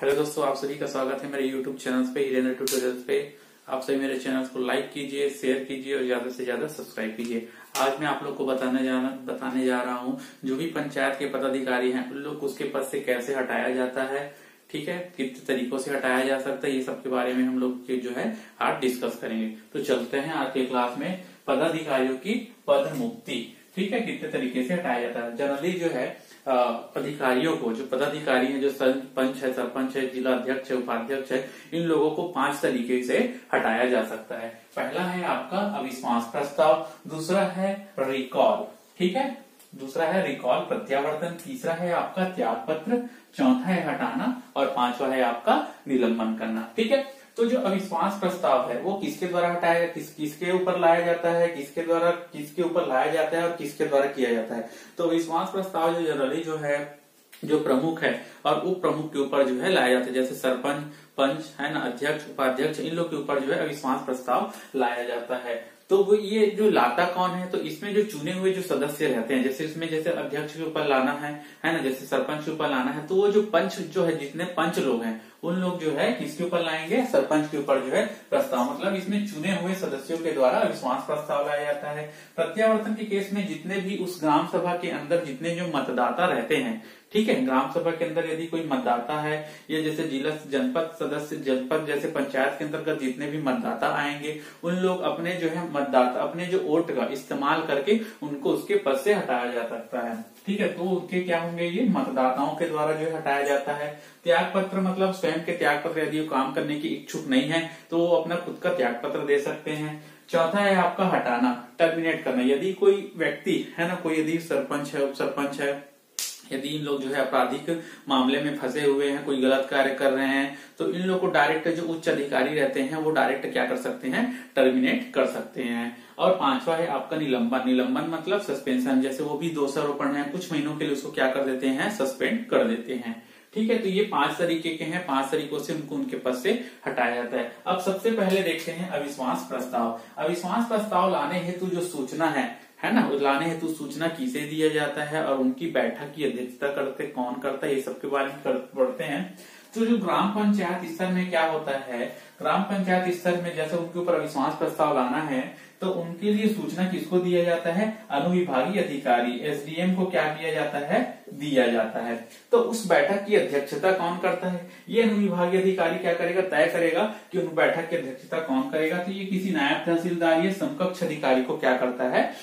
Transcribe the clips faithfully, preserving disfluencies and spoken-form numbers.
Hello दोस्तों, आप सभी का स्वागत है मेरे यूट्यूब चैनल पे हिरेंद्र ट्यूटोरियल्स पे। आप सभी मेरे चैनल को लाइक कीजिए, शेयर कीजिए और ज्यादा से ज्यादा सब्सक्राइब कीजिए। आज मैं आप लोग को बताने जा बताने जा रहा हूँ जो भी पंचायत के पदाधिकारी हैं उन लोग को उसके पद से कैसे हटाया जाता है। ठीक है, कितने तरीकों से हटाया जा सकता है, ये सब के बारे में हम लोग जो है आज डिस्कस करेंगे। तो चलते हैं आज के क्लास में पदाधिकारियों की पद मुक्ति। ठीक है, कितने तरीके से हटाया जाता है। जनरली जो है अधिकारियों को, जो पदाधिकारी हैं, जो सरपंच है, सरपंच है, जिला अध्यक्ष है, उपाध्यक्ष है, इन लोगों को पांच तरीके से हटाया जा सकता है। पहला है आपका अविश्वास प्रस्ताव, दूसरा है रिकॉल, ठीक है, दूसरा है रिकॉल प्रत्यावर्तन, तीसरा है आपका त्याग पत्र, चौथा है हटाना और पांचवा है आपका निलंबन करना। ठीक है, तो जो अविश्वास प्रस्ताव है वो किसके द्वारा हटाया, किस किसके ऊपर लाया जाता है, किसके द्वारा किसके ऊपर लाया जाता है और किसके द्वारा किया जाता है। तो अविश्वास प्रस्ताव जो जनरली जो है जो प्रमुख है और उप प्रमुख के ऊपर जो है लाया जाता है, जैसे सरपंच, पंच है ना, अध्यक्ष, उपाध्यक्ष, इन लोग के ऊपर जो है अविश्वास प्रस्ताव लाया जाता है। तो वो ये जो लाता कौन है, तो इसमें जो चुने हुए जो सदस्य रहते हैं, जैसे इसमें जैसे अध्यक्ष के ऊपर लाना है है ना, जैसे सरपंच के ऊपर लाना है, तो वो जो पंच जो है, जितने पंच लोग हैं उन लोग जो है किसके ऊपर लाएंगे, सरपंच के ऊपर जो है प्रस्ताव, मतलब इसमें चुने हुए सदस्यों के द्वारा अविश्वास प्रस्ताव लाया जाता है। प्रत्यावर्तन के केस में जितने भी उस ग्राम सभा के अंदर जितने जो मतदाता रहते हैं, ठीक है, ग्राम सभा के अंदर यदि कोई मतदाता है या जैसे जिला जनपद सदस्य, जनपद जैसे पंचायत के अंतर्गत जितने भी मतदाता आएंगे उन लोग अपने जो है मतदाता अपने जो वोट का इस्तेमाल करके उनको उसके पद से हटाया जा सकता है। ठीक है, तो उनके क्या होंगे, ये मतदाताओं के द्वारा जो है हटाया जाता है। त्याग पत्र मतलब स्वयं के त्याग पत्र, यदि वो काम करने की इच्छुक नहीं है तो वो अपना खुद का त्याग पत्र दे सकते हैं। चौथा है आपका हटाना, टर्मिनेट करना। यदि कोई व्यक्ति है ना, कोई यदि सरपंच है, उप सरपंच है, यदि इन लोग जो है आपराधिक मामले में फंसे हुए हैं, कोई गलत कार्य कर रहे हैं, तो इन लोग को डायरेक्ट जो उच्च अधिकारी रहते हैं वो डायरेक्ट क्या कर सकते हैं, टर्मिनेट कर सकते हैं। और पांचवा है आपका निलंबन। निलंबन मतलब सस्पेंशन, जैसे वो भी दोषारोपण है, कुछ महीनों के लिए उसको क्या कर देते हैं, सस्पेंड कर देते हैं। ठीक है, तो ये पांच तरीके के हैं, पांच तरीकों से उनको उनके पद से हटाया जाता है। अब सबसे पहले देखते हैं अविश्वास प्रस्ताव। अविश्वास प्रस्ताव लाने हेतु जो सूचना है है ना, लाने हेतु सूचना किसे दिया जाता है और उनकी बैठक की अध्यक्षता करते कौन करता है, ये सब के बारे में पढ़ते हैं। तो जो ग्राम पंचायत स्तर में क्या होता है, ग्राम पंचायत स्तर में जैसे उनके ऊपर अविश्वास प्रस्ताव लाना है तो उनके लिए सूचना किसको दिया जाता है, अनुविभागीय अधिकारी एसडीएम को क्या किया जाता है, दिया जाता है। तो उस बैठक की अध्यक्षता कौन करता है, ये अनुविभागीय अधिकारी क्या करेगा, तय करेगा कि उन बैठक की अध्यक्षता कौन करेगा। तो ये किसी नायब तहसीलदार या समकक्ष अधिकारी को क्या करता है,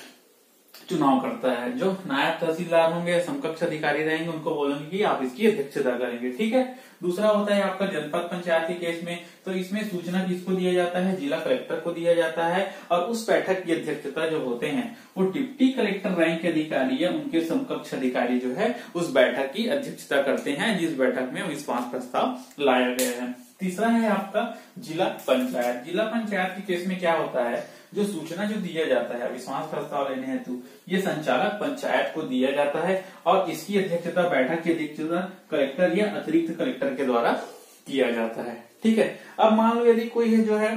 चुनाव करता है। जो नायब तहसीलदार होंगे, समकक्ष अधिकारी रहेंगे, उनको बोलेंगे कि आप इसकी अध्यक्षता करेंगे। ठीक है, दूसरा होता है आपका जनपद पंचायत के केस में, तो इसमें सूचना किसको दिया जाता है, जिला कलेक्टर को दिया जाता है। और उस बैठक की अध्यक्षता जो होते हैं वो डिप्टी कलेक्टर रैंक के अधिकारी या उनके समकक्ष अधिकारी जो है उस बैठक की अध्यक्षता करते हैं, जिस बैठक में विश्वास प्रस्ताव लाया गया है। तीसरा है आपका जिला पंचायत। जिला पंचायत के केस में क्या होता है, जो सूचना जो दिया जाता है विश्वास प्रस्ताव लेने हेतु, ये संचालक पंचायत को दिया जाता है और इसकी अध्यक्षता, बैठक की अध्यक्षता कलेक्टर या अतिरिक्त कलेक्टर के द्वारा किया जाता है। ठीक है, अब मान लो यदि कोई है जो है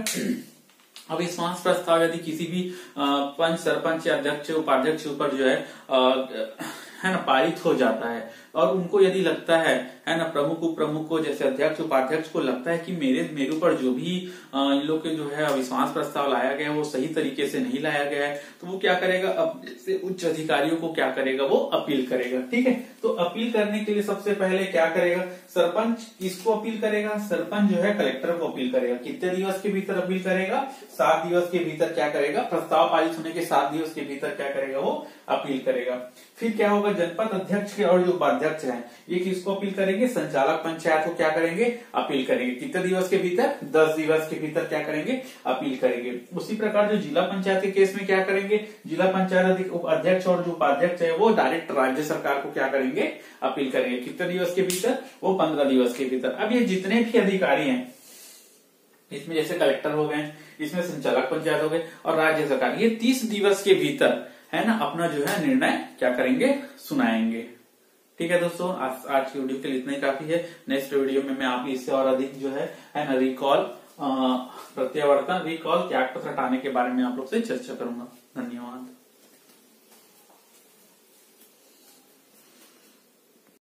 अविश्वास प्रस्ताव यदि किसी भी पंच, सरपंच या अध्यक्ष, उपाध्यक्ष ऊपर जो है आ, है ना पारित हो जाता है और उनको यदि लगता है है ना, प्रमुख उप प्रमुख को, जैसे अध्यक्ष उपाध्यक्ष को लगता है कि मेरे मेरे ऊपर जो भी इन लोग के जो है अविश्वास प्रस्ताव लाया गया है वो सही तरीके से नहीं लाया गया है, तो वो क्या करेगा, अब जैसे उच्च अधिकारियों को क्या करेगा, वो अपील करेगा। ठीक है, तो अपील करने के लिए सबसे पहले क्या करेगा, सरपंच किसको अपील करेगा, सरपंच जो है कलेक्टर को अपील करेगा। कितने दिवस के भीतर अपील करेगा, सात दिवस के भीतर क्या करेगा, प्रस्ताव पारित होने के सात दिवस के भीतर क्या करेगा, वो अपील करेगा। फिर क्या होगा, जनपद अध्यक्ष के और जो उपाध्यक्ष है ये किसको अपील करेंगे, संचालक पंचायत को क्या करेंगे, अपील करेंगे। कितने दिवस के भीतर, दस दिवस के भीतर क्या करेंगे, अपील करेंगे। उसी प्रकार जो जिला पंचायत के केस में क्या करेंगे, जिला पंचायत अध्यक्ष और जो उपाध्यक्ष है वो डायरेक्ट राज्य सरकार को क्या करेंगे, अपील करेंगे। कितने दिवस के भीतर, वो पंद्रह दिवस के भीतर। अब ये जितने भी अधिकारी हैं, इसमें जैसे कलेक्टर हो गए, इसमें संचालक पंचायत हो गए और राज्य सरकार, ये तीस दिवस के भीतर है ना अपना जो है निर्णय क्या करेंगे, सुनाएंगे। ठीक है दोस्तों, आज आज की वीडियो के लिए इतना ही काफी है। नेक्स्ट वीडियो में मैं आप इससे और अधिक जो है है ना रिकॉल, प्रत्यावर्तन, रिकॉल, त्याग पत्र हटाने के बारे में आप लोग से चर्चा करूंगा। धन्यवाद।